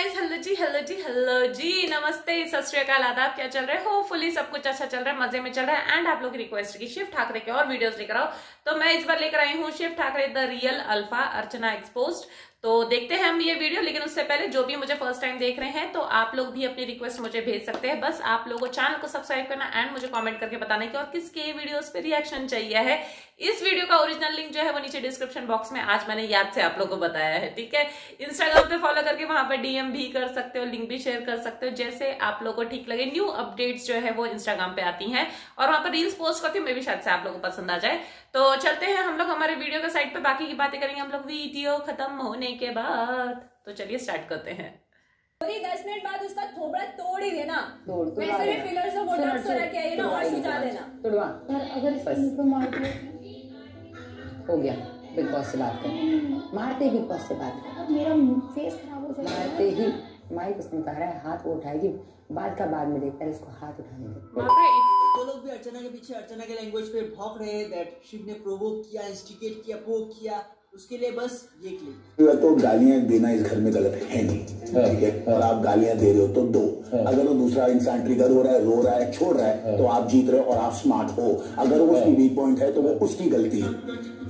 Guys, hello जी, नमस्ते, सत श्री अकाल, आदाब। क्या चल रहा है? होपफुली सब कुछ अच्छा चल रहा है, मजे में चल रहा है। एंड आप लोग की रिक्वेस्ट की शिव ठाकरे के और वीडियोस लेकर आओ, तो मैं इस बार लेकर आई हूँ Shiv Thakre the real alpha Archana exposed. तो देखते हैं हम ये वीडियो, लेकिन उससे पहले जो भी मुझे फर्स्ट टाइम देख रहे हैं तो आप लोग भी अपनी रिक्वेस्ट मुझे भेज सकते हैं। बस आप लोगों को चैनल को सब्सक्राइब करना एंड मुझे कमेंट करके बताना कि और किसके वीडियोस पे रिएक्शन चाहिए है। इस वीडियो का ओरिजिनल लिंक जो है वो नीचे डिस्क्रिप्शन बॉक्स में आज मैंने याद से आप लोगों को बताया है, ठीक है। इंस्टाग्राम पे फॉलो करके वहां पर डीएम भी कर सकते हो, लिंक भी शेयर कर सकते हो, जैसे आप लोगों को ठीक लगे। न्यू अपडेट्स जो है वो इंस्टाग्राम पे आती हैं और वहां पर रील्स पोस्ट करती हूँ मैं भी, शायद से आप लोगों को पसंद आ जाए। तो चलते हैं हम लोग हमारे वीडियो के साइड पे, बाकी की बातें करेंगे हम लोग वीडियो खत्म होने के बाद। तो चलिए स्टार्ट करते हैं। 10 मिनट बाद उसका थोबड़ा तोड़ ही देना, तोड़ वैसे भी फिलर्स और बोटॉक्स करा के आई ना, और सुझा देना। तोड़वा यार, अगर इसको मुंह पे मार दो हो गया। बिग बॉस से बात कर, मारते ही बिग बॉस से बात कर। मेरा फेस खराब हो जाएगा। मारते ही माइक उसने कहा है, हाथ वो उठाएगी, बाद का बाद में देखता है, इसको हाथ उठाने दे। वो लोग भी अर्चना के पीछे अर्चना के लैंग्वेज पे भौंक रहे हैं दैट शिव ने प्रोवोक किया, इंस्टिगेट किया, पोक किया, उसके लिए बस ये क्लिप। तो गालियां देना इस घर में गलत है नहीं, ठीक है। और आप गालियां दे रहे हो तो दो, अगर वो दूसरा इंसान ट्रिगर हो रहा है, रो रहा है, छोड़ रहा है, तो आप जीत रहे हो और आप स्मार्ट हो। अगर वो उसकी वीक पॉइंट है तो वो उसकी गलती है।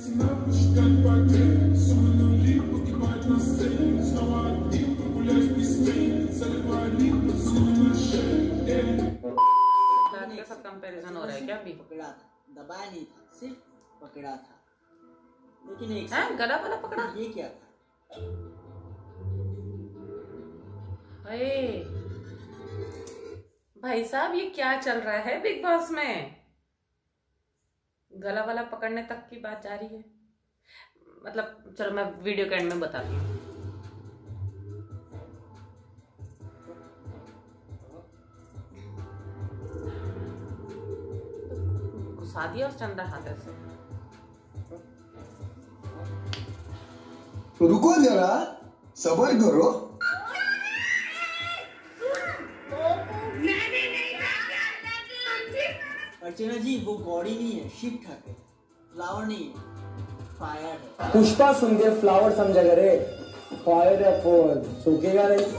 सब कंपैरिजन हो रहा है क्या? अभी पकड़ा था, दबाया नहीं था, सिर्फ पकड़ा था। लेकिन एक गला वाला पकड़ा, ये क्या था? अरे भाई साहब, ये क्या चल रहा है बिग बॉस में? गला वाला पकड़ने तक की बात जा रही है। मतलब चलो मैं वीडियो के एंड में बताती हूँ। घुसा दिया उसके अंदर हाथ ऐसे। रुको जरा, सब्र करो। अर्चना जी, वो गॉडी नहीं है, शिव ठाकरे। फ्लावर नहीं है, फायर है। पुष्पा सुन के फ्लावर समझा करे, फायर है, फोन सूखेगा नहीं।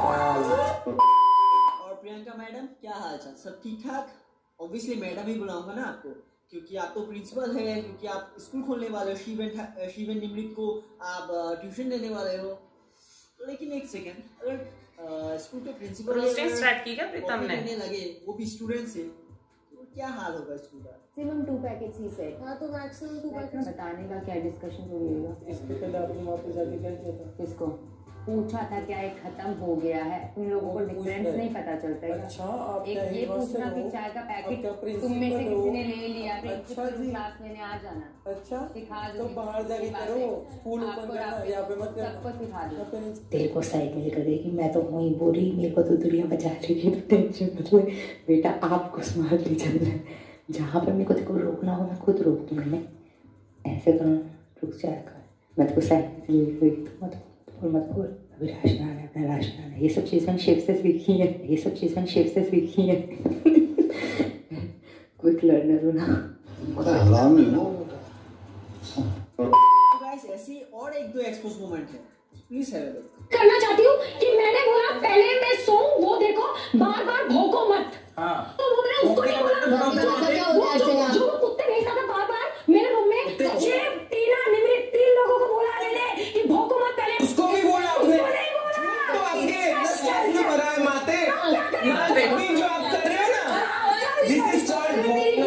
और प्रियंका मैडम, क्या हाल चाल? सब ठीक ठाक? ऑब्वियसली मैडम ही बुलाऊंगा ना आपको, क्योंकि आप तो प्रिंसिपल है, क्योंकि आप स्कूल खोलने वाले हो, शिव एंड निमृत को आप ट्यूशन देने वाले हो। लेकिन एक सेकेंड, अगर स्कूल के प्रिंसिपल स्टार्ट की क्या प्रीतम ने लगे, वो भी स्टूडेंट से, तो क्या हाल होगा स्कूल का? मैक्सिमम 2 पैकेट्स ही सेट। हाँ, तो मैक्सिमम 2 पैकेट्स। बताने का क्या डिस्कशन हो गया? इसके पहले आपने वहाँ पे जाके क्या किया था? किसको पूछा था क्या ये खत्म हो गया है? तुम लोगों को डिफरेंस नहीं पता चलता है। अच्छा, आप एक ये पूछना कि चाय का पैकेट तुम में से किसी ने ले लिया, अच्छा जी, क्लास लेने आ जाना। अच्छा सिखा तो दो, बाहर जाके करो, स्कूल ओपन करना, यहाँ पे मत करना। सबको सिखा दो। तेरे को साइड में लेकर गई कि मैं तो वहीं बोली, मेरे को तो दुनिया बचा रही है, तो टेंशन मत ले बेटा, आपको स्मार्टली चलना है। जहाँ पर मेरे को तेरे को रोकना हो मैं खुद रोक दूँगी। मैं ऐसे करो, रुक जा कर, मैं तेरे को साइड में लेकर गई, मत बोल, अभी राशन आना है, अपना राशन आना है। ये सब चीज़ मैंने शिव से सीखी है, ये सब चीज़ मैंने शिव से सीखी है। क्विक लर्नर हूँ ना। गाइस, ऐसी और एक दो एक्सपोज मोमेंट है, प्लीज हैव अ लुक। करना चाहती हूँ कि मैंने बोला पहले मैं सोऊं, वो देखो, बार बार भौंको मत। हाँ। तो वो मैंने उसको नहीं बोला, जो कुत्ते भेजता था बार बार मेरे रूम में, शिव, टीना, निमृत, 3 लोगों को बोला मैंने कि भौंको मत। पहले उसको भी बोला आपने? तो आपके लाइफ में भरा है माते ना, देखनी जो आप कर रहे हो ना, दिस इज कॉल्ड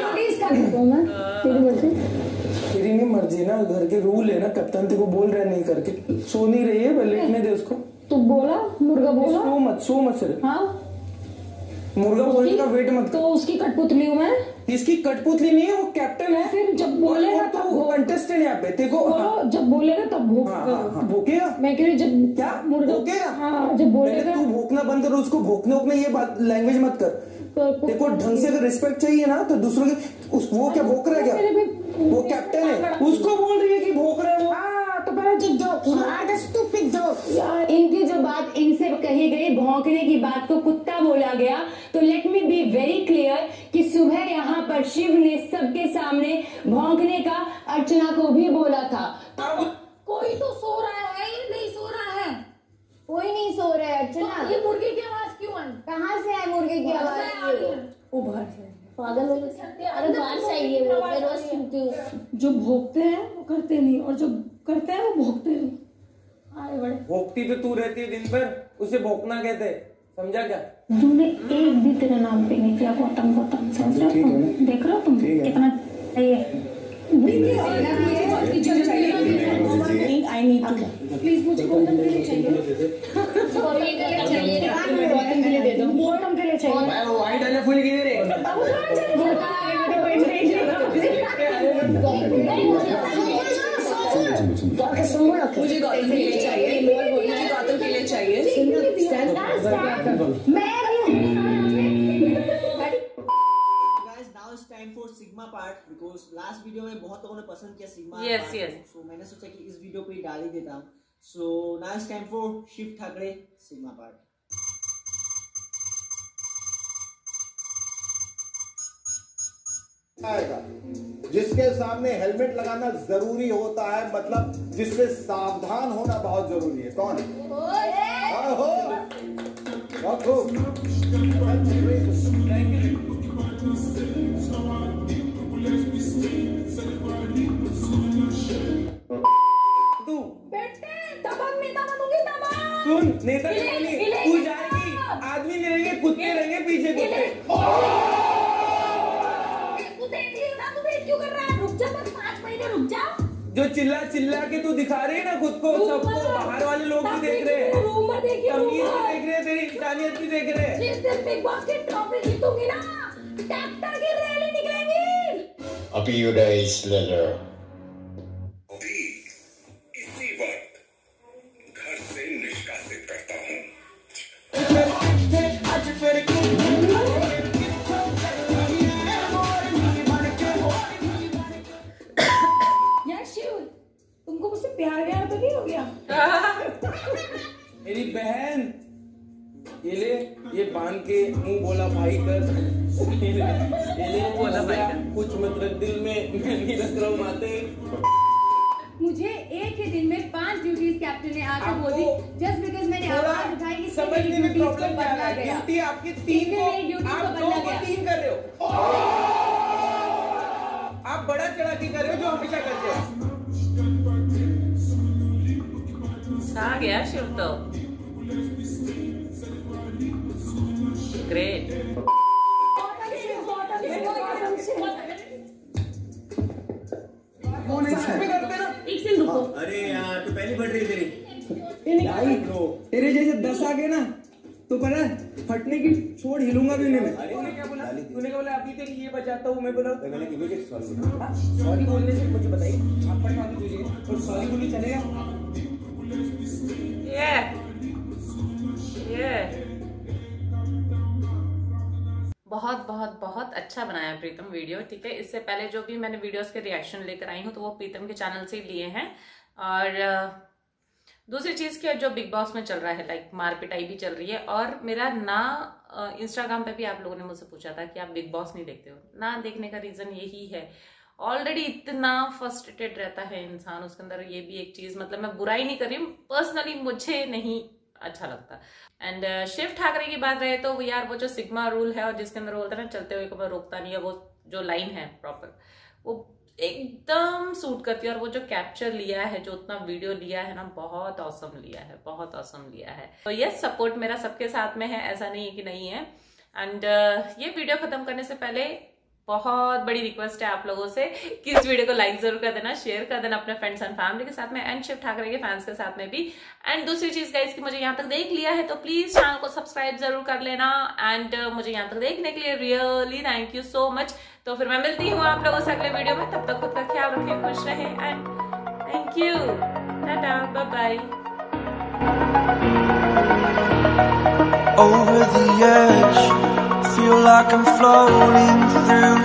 तेरी नहीं मर्जी ना, घर के रूल है ना, कप्तान तेरे को बोल रहा है नहीं करके, सो नहीं रही है, लेटने दे उसको। तू बोला मुर्गा बोला, सो मत सिर्फ। हाँ, मुर्गा बोलने का वेट मत। तो उसकी कठपुतली हूँ मैं। इसकी कठपुतली नहीं है, वो कैप्टन है। फिर जब बोलेगा तो वो कंटेस्टेंट यहाँ पे देखो, जब बोलेगा तब भूकेगा। मैं कह रही जब क्या मुर्गा भूकेगा? हाँ, जब बोलेगा। तू भूखना बंद कर, उसको भूखने उखने ये बात लैंग्वेज मत कर। देखो ढंग से अगर रिस्पेक्ट चाहिए ना तो दूसरों की वो क्या भोंक रहा है क्या? वो कैप्टन है, उसको बोल रही है कि भोंक रहा है वो। तो पहले इनकी जो बात इनसे कही गई, भौंकने की बात को कुत्ता बोला गया, तो let me be very clear कि सुबह यहाँ पर शिव ने सबके सामने भौंकने का अर्चना को भी बोला था। कोई तो सो रहा है, ये नहीं सो रहा है। कोई नहीं सो हो रहा है अर्चना? ये मुर्गे की आवाज क्यों आई? कहाँ से है मुर्गे की आवाज? वो बाहर से पागल हो गए। अरे बाहर से आई है वो, मैं रोज सुनती हूँ। जो भोगते हैं वो करते नहीं, और जो करते हैं वो भोगते नहीं। आए बड़े भोगती तो तू रहती है दिन भर, उसे भोगना कहते हैं, समझा क्या? तूने एक भी तेरे नाम पे नहीं किया गौतम गौतम, समझ रहे हो? देख रहे हो तुम कितना सही है। आई नीड टू, प्लीज मुझे गौतम के लिए चाहिए। गौतम के लिए दे दो, गौतम के लिए चाहिए। मैं वो वाइट वाले फूल किधर है? मुझे गौतम के लिए चाहिए, मुझे गौतम के लिए चाहिए। Guys, now it's time for Sigma part because last video में बहुत लोगों ने पसंद किया Sigma Yes, part, yes. so मैंने सोचा कि इस वीडियो पे ही डाल ही देता हूँ। So now it's time for Shiv Thackeray Sigma part. जिसके सामने हेलमेट लगाना जरूरी होता है, मतलब जिससे सावधान होना बहुत जरूरी है। कौन तू बेटे दबंग नेता बनूंगी, दबंग। सुन, नेता तू जाएगी, आदमी नहीं रहेंगे, कुत्ते रहेंगे पीछे कुत्ते। तू देख रही है ना, तू वेट क्यों कर रहा है? रुक जा बस 5 महीने रुक जा। जो चिल्ला के तू दिखा रही है ना खुद को, सबको बाहर वाले लोग भी देख रहे हैं, तमीज भी देख रहे हैं, तेरी इंसानियत भी देख रहे हैं। जिस दिन बिग बॉस की ट्रॉफी जीतूंगी ना, ट्रैक्टर की रैली निकलेगी। A few days later. इसी वक्त घर से निष्कासित करता हूँ। यार शिव, तुमको मुझसे प्यार व्यार तो नहीं हो गया? मेरी बहन, ये ले, ये बांध के मुंह बोला भाई कर, ये ले बोला भाई कर। कुछ मतलब दिल में, मैं नहीं रख रहा हूँ माते। मुझे एक ही दिन में 5 ड्यूटीज कैप्टन ने आकर बोल दी, जस्ट बिकॉज मैंने आवाज उठाई। इससे मेरी ड्यूटीज को बदला गया। ड्यूटी आपकी 3 को, आप 2 को 3 कर रहे हो। आप बड़ा चढ़ा के कर रहे हो जो हमेशा करते हो। आ गया शिव तो ग्रेट। एक सेकंड रुको। अरे यार, तू पहली बढ़ रही तेरी। तेरे जैसे 10 आ गए ना तो पता है फटने की छोड़ हिलूंगा भी नहीं मैं। तूने क्या बोला? तूने क्या बोला? अभी तेरी ये बचाता हूँ मैं। बोला सॉरी बोलने से मुझे बताइए, छापड़ खा के तुझे और सॉरी बोली चलेगा? बहुत बहुत बहुत अच्छा बनाया प्रीतम वीडियो। ठीक है, इससे पहले जो भी मैंने वीडियोस के रिएक्शन लेकर आई हूँ तो वो प्रीतम के चैनल से लिए हैं। और दूसरी चीज की जो बिग बॉस में चल रहा है, लाइक मारपिटाई भी चल रही है। और मेरा ना इंस्टाग्राम पे भी आप लोगों ने मुझसे पूछा था कि आप बिग बॉस नहीं देखते हो। ना देखने का रीजन यही है, ऑलरेडी इतना फ्रस्ट्रेटेड रहता है इंसान, उसके अंदर ये भी एक चीज, मतलब मैं बुराई नहीं कर रही हूँ, पर्सनली मुझे नहीं अच्छा लगता। एंड शिव ठाकरे की बात रहे तो यार वो जो सिग्मा रूल है और जिसके अंदर बोलते हैं ना चलते हुए कभी रोकता नहीं है, वो जो लाइन है प्रॉपर वो एकदम सूट करती है। और वो जो कैप्चर लिया है, जो उतना वीडियो लिया है ना, बहुत ऑसम लिया है, बहुत ऑसम लिया है। तो ये सपोर्ट मेरा सबके साथ में है, ऐसा नहीं है कि नहीं है। एंड ये वीडियो खत्म करने से पहले बहुत बड़ी रिक्वेस्ट है आप लोगों से कि इस वीडियो को लाइक जरूर कर देना, शेयर कर देना अपने फ्रेंड्स एंड फैमिली के साथ में, एंड शिव ठाकरे के फैंस के साथ में भी। एंड दूसरी चीज गाइस कि मुझे यहाँ तक देख लिया है तो प्लीज चैनल को सब्सक्राइब जरूर कर लेना। एंड मुझे यहाँ तक देखने के लिए really thank you so much. तो फिर मैं मिलती हूँ आप लोगों से अगले वीडियो में, तब तक खुद का ख्याल रखें, खुश रहे and thank you, tata, bye bye. Over the edge, feel like I'm floating through